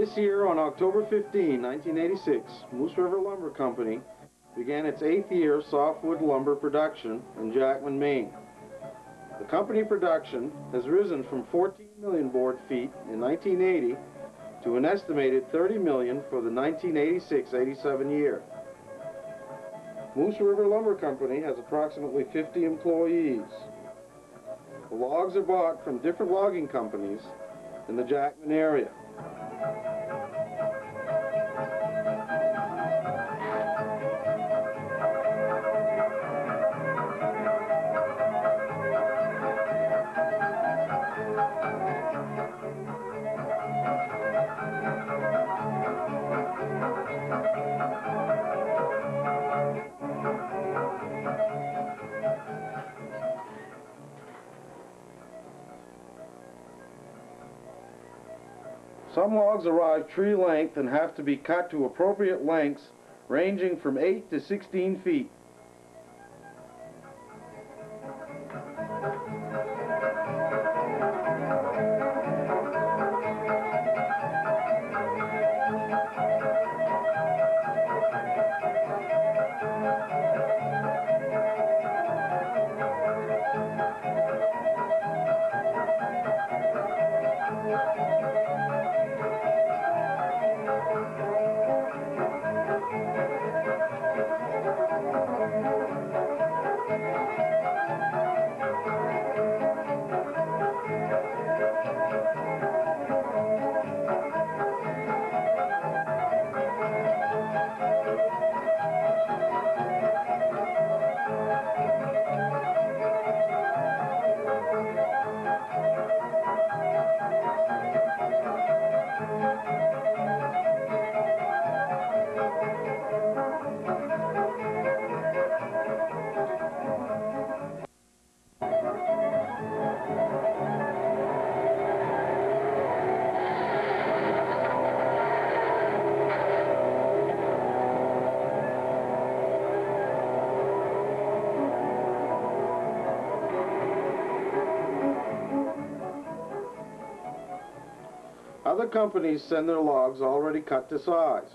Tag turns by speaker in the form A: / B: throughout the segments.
A: This year, on October 15, 1986, Moose River Lumber Company began its 8th year of softwood lumber production in Jackman, Maine. The company production has risen from 14 million board feet in 1980 to an estimated 30 million for the 1986-87 year. Moose River Lumber Company has approximately 50 employees. The logs are bought from different logging companies in the Jackman area. Some logs arrive tree length and have to be cut to appropriate lengths ranging from 8 to 16 feet. Other companies send their logs already cut to size.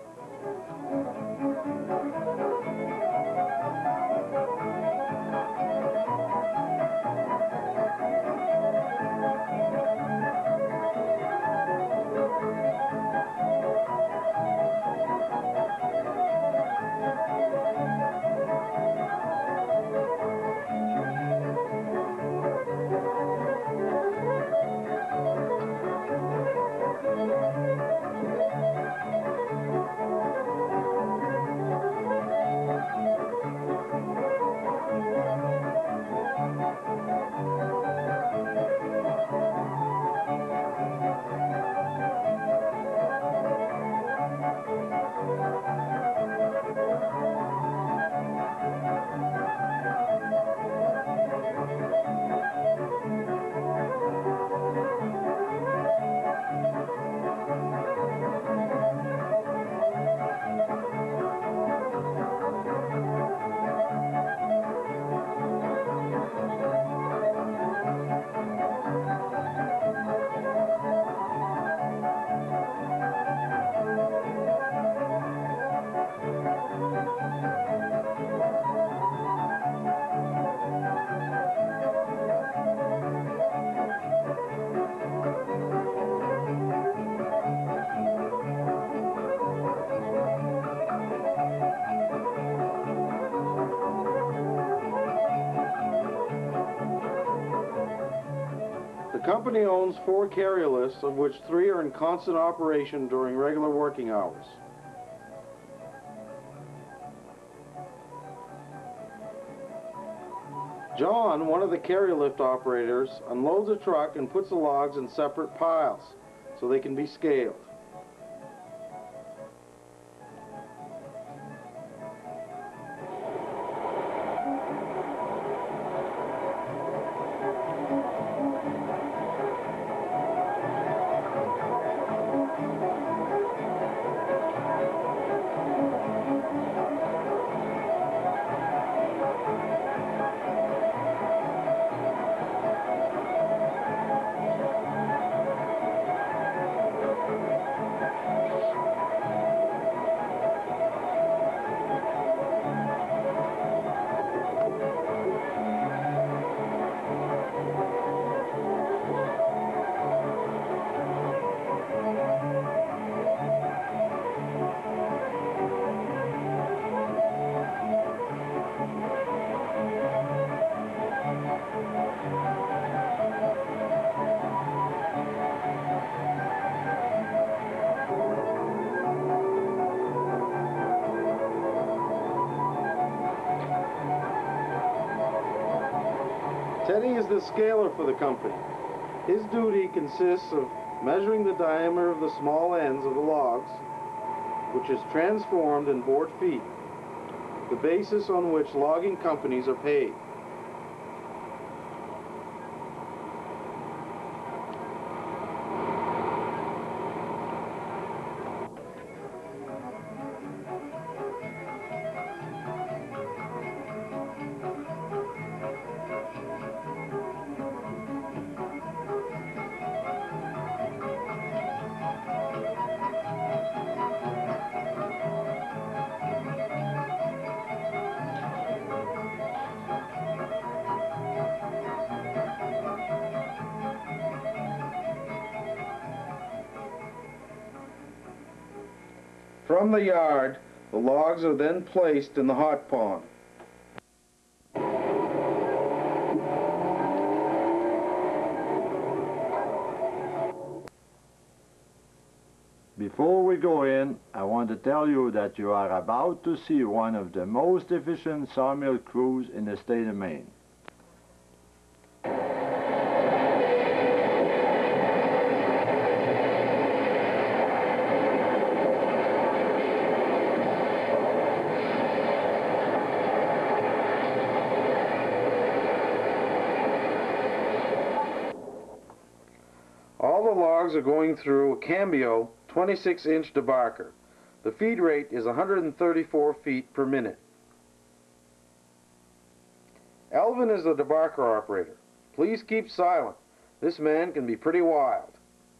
A: The company owns 4 carrier lifts, of which 3 are in constant operation during regular working hours. John, one of the carrier lift operators, unloads a truck and puts the logs in separate piles so they can be scaled. Teddy is the scaler for the company. His duty consists of measuring the diameter of the small ends of the logs, which is transformed in board feet, the basis on which logging companies are paid. From the yard, the logs are then placed in the hot pond.
B: Before we go in, I want to tell you that you are about to see one of the most efficient sawmill crews in the state of Maine.
A: All the logs are going through a Cambio 26-inch debarker. The feed rate is 134 feet per minute. Elvin is the debarker operator. Please keep silent. This man can be pretty wild.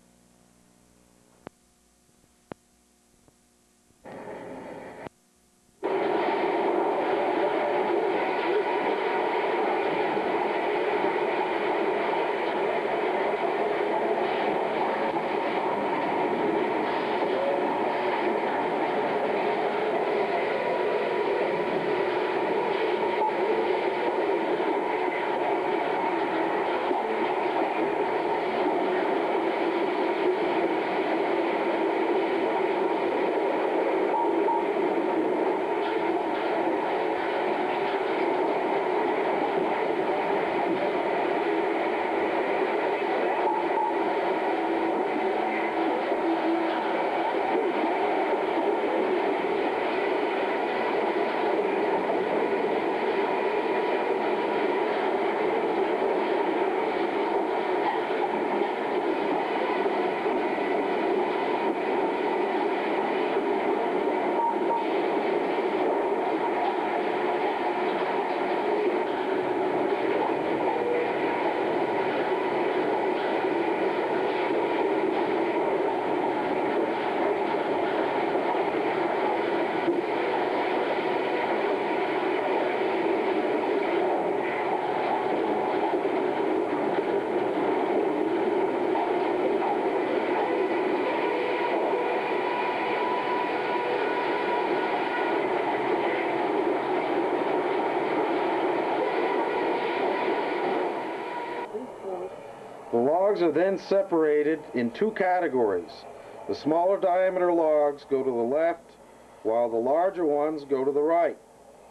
A: The logs are then separated in two categories. The smaller diameter logs go to the left, while the larger ones go to the right.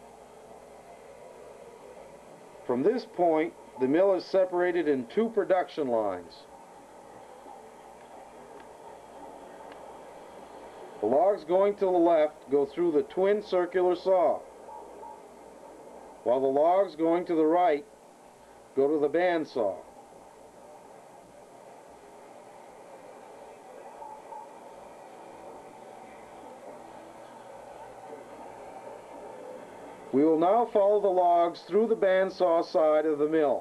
A: From this point, the mill is separated in two production lines. The logs going to the left go through the twin circular saw, while the logs going to the right go to the bandsaw. We will now follow the logs through the bandsaw side of the mill.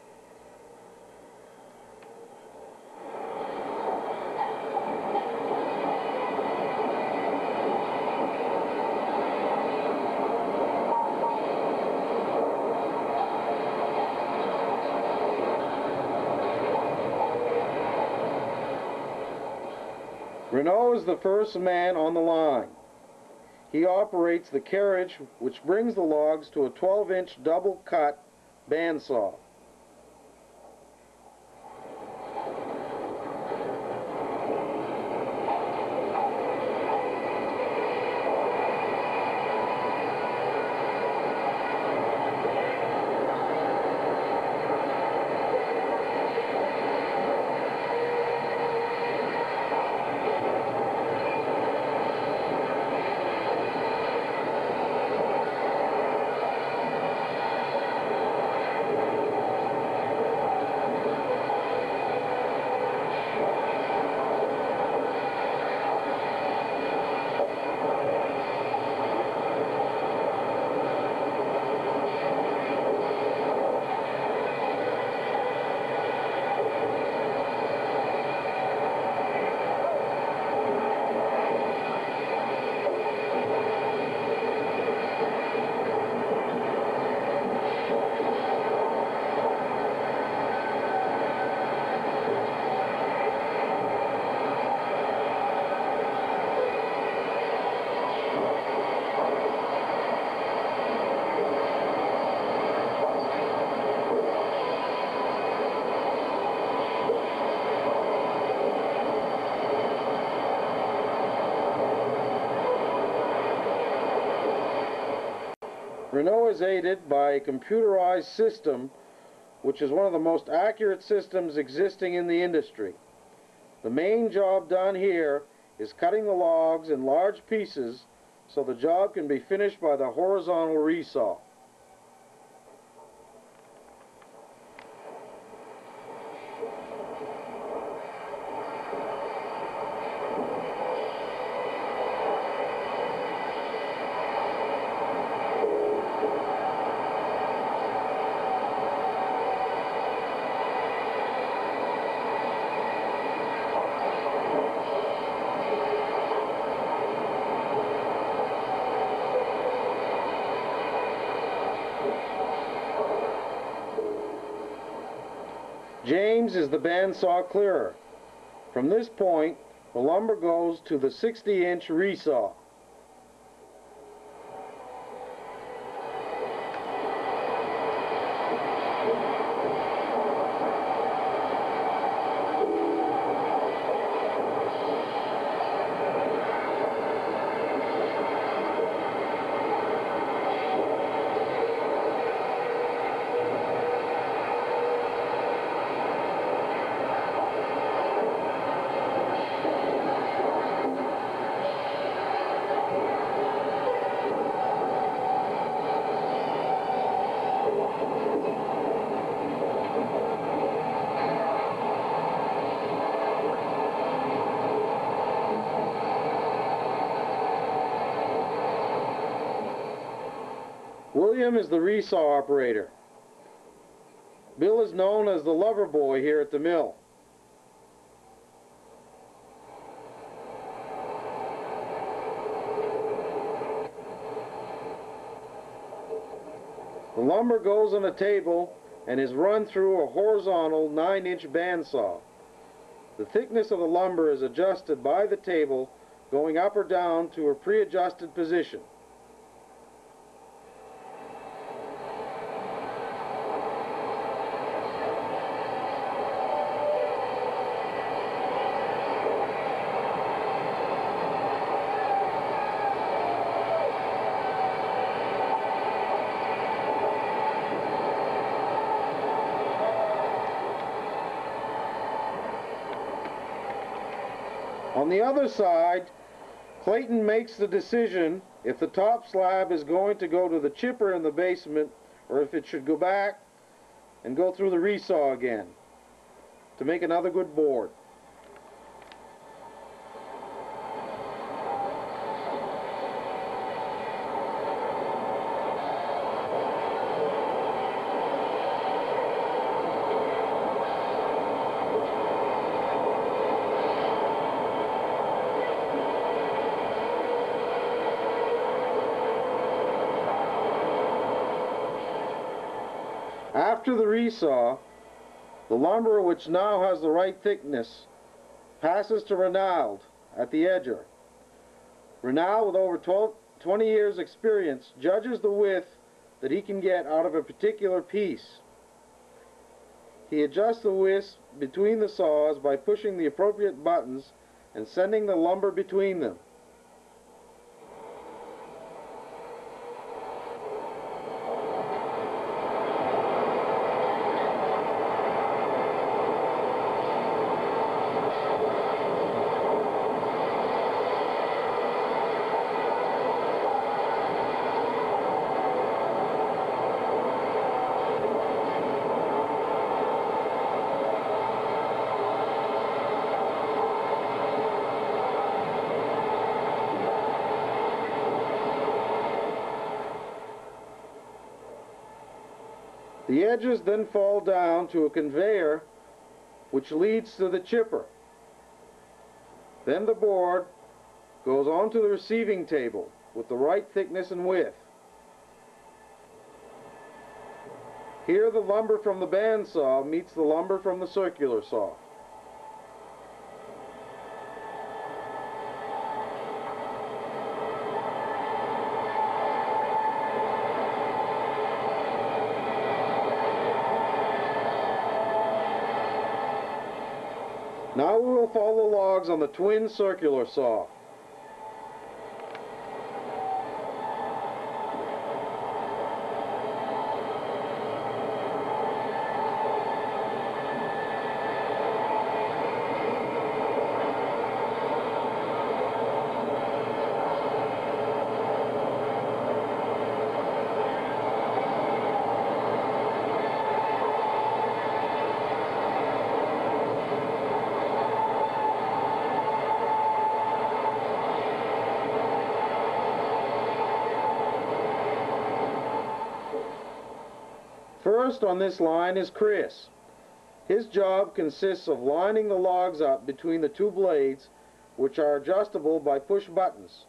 A: Renault is the first man on the line. He operates the carriage which brings the logs to a 12-inch double-cut bandsaw. Renault is aided by a computerized system which is one of the most accurate systems existing in the industry. The main job done here is cutting the logs in large pieces so the job can be finished by the horizontal resaw. James is the bandsaw clearer. From this point, the lumber goes to the 60-inch resaw. William is the resaw operator. Bill is known as the lover boy here at the mill. The lumber goes on a table and is run through a horizontal 9-inch bandsaw. The thickness of the lumber is adjusted by the table, going up or down to a pre-adjusted position. On the other side, Clayton makes the decision if the top slab is going to go to the chipper in the basement or if it should go back and go through the resaw again to make another good board. After the resaw, the lumber, which now has the right thickness, passes to Renaud at the edger. Renaud, with over 20 years experience, judges the width that he can get out of a particular piece. He adjusts the width between the saws by pushing the appropriate buttons and sending the lumber between them. The edges then fall down to a conveyor which leads to the chipper. Then the board goes onto the receiving table with the right thickness and width. Here the lumber from the bandsaw meets the lumber from the circular saw. Now we will follow the logs on the twin circular saw. First on this line is Chris. His job consists of lining the logs up between the two blades, which are adjustable by push buttons.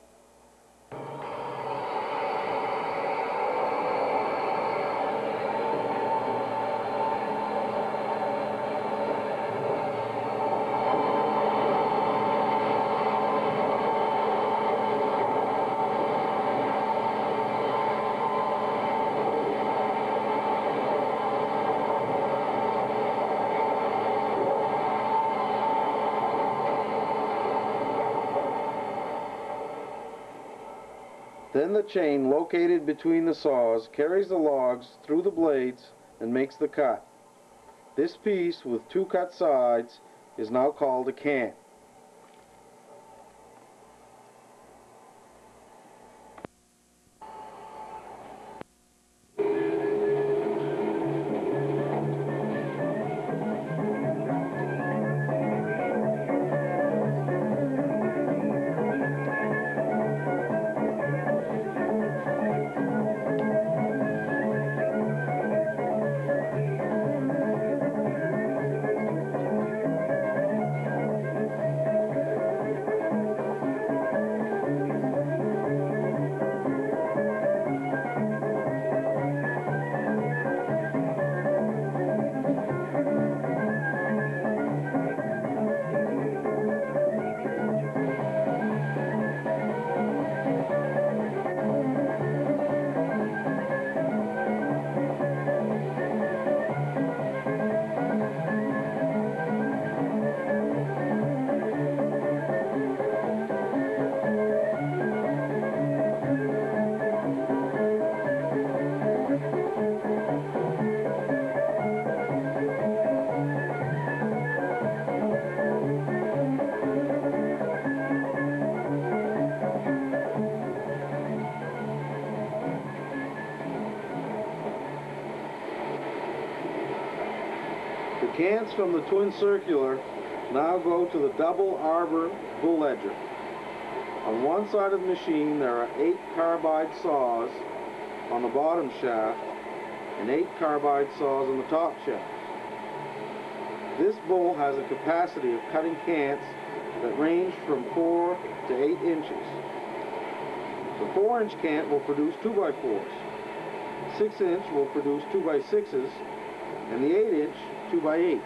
A: Then the chain located between the saws carries the logs through the blades and makes the cut. This piece with two cut sides is now called a cant. The cants from the twin circular now go to the double arbor bull edger. On one side of the machine there are 8 carbide saws on the bottom shaft and 8 carbide saws on the top shaft. This bull has a capacity of cutting cants that range from 4 to 8 inches. The 4-inch cant will produce 2x4s. 6-inch will produce 2x6s, and the 8-inch 2x8s.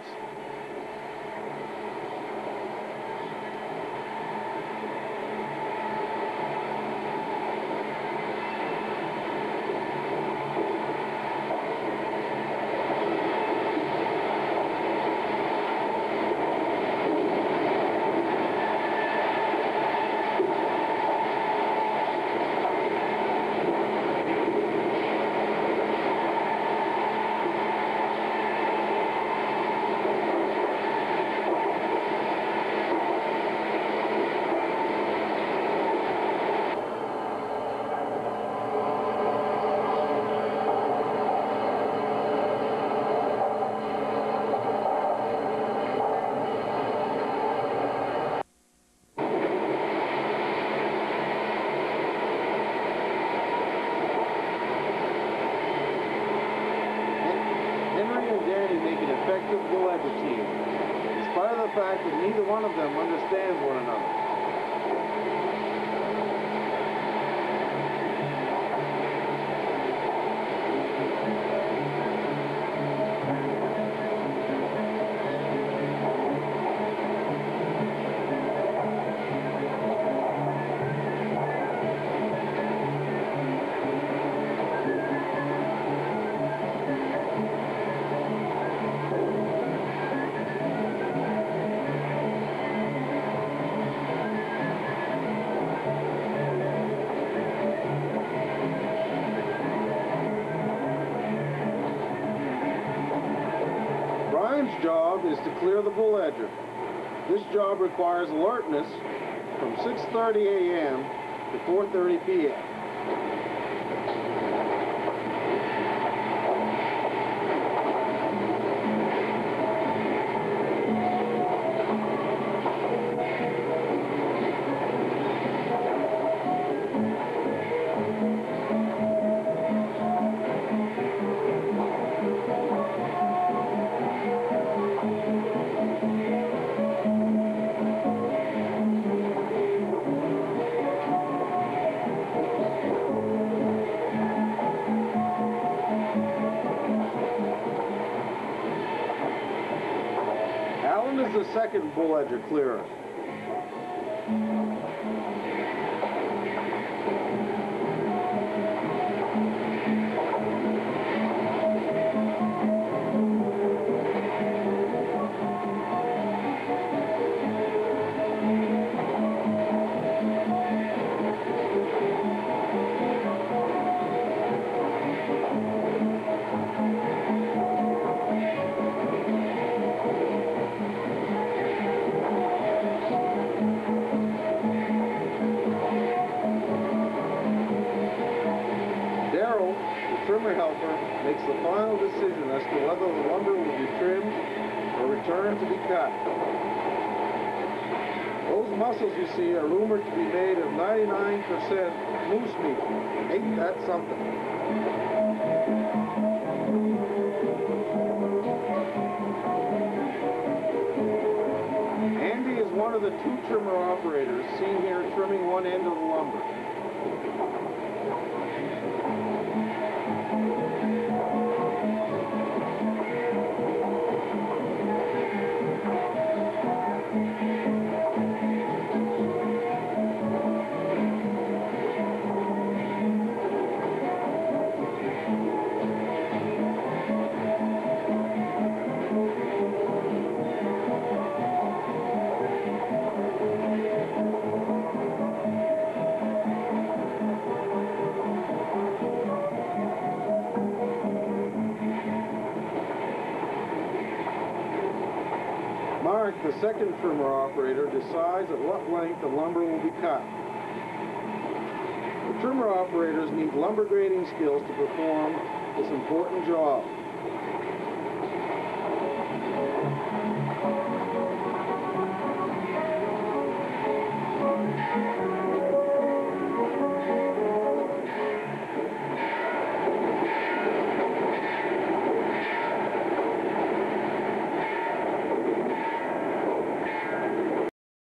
A: Effective bull edger team, in spite of the fact that neither one of them understands one another. Brian's job is to clear the bull edger. This job requires alertness from 6:30 a.m. to 4:30 p.m. is the second bull edger clearer? Trimmer helper makes the final decision as to whether the lumber will be trimmed or returned to be cut. Those muscles you see are rumored to be made of 99% moose meat. Ain't that something? Andy is one of the two trimmer operators seen here trimming one end of the lumber. Mark, the second trimmer operator, decides at what length the lumber will be cut. The trimmer operators need lumber grading skills to perform this important job.